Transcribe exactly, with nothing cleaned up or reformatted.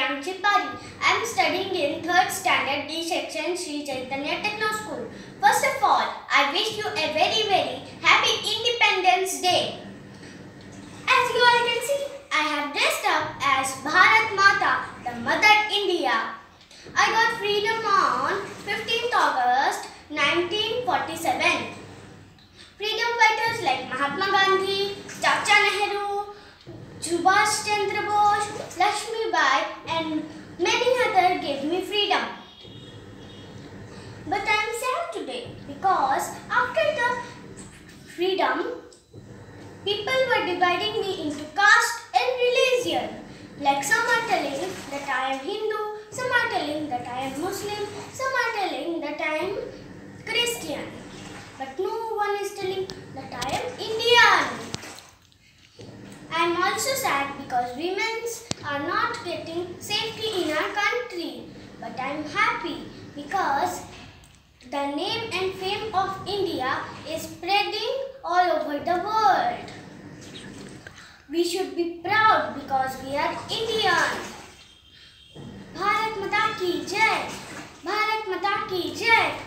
Priyanshi Pari. I am studying in third standard D section Sri Chaitanya Techno School. First of all, I wish you a very very happy Independence Day. As you all can see, I have dressed up as Bharat Mata, the Mother India. I got freedom on fifteenth August nineteen forty-seven. Freedom fighters like Mahatma Gandhi, Chacha Nehru, Subhash Chandra Bose, Lakshmi Bai and many others gave me freedom. But I am sad today because after the freedom, people were dividing me into caste and religion. Like some are telling that I am Hindu, some are telling that I am Muslim, some are telling that I am Christian. But no one is telling that I am Indian. I am also sad because women are not getting safety in our country. But I am happy because the name and fame of India is spreading all over the world. We should be proud because we are Indian. Bharat Mata ki Jai! Bharat Mata ki Jai!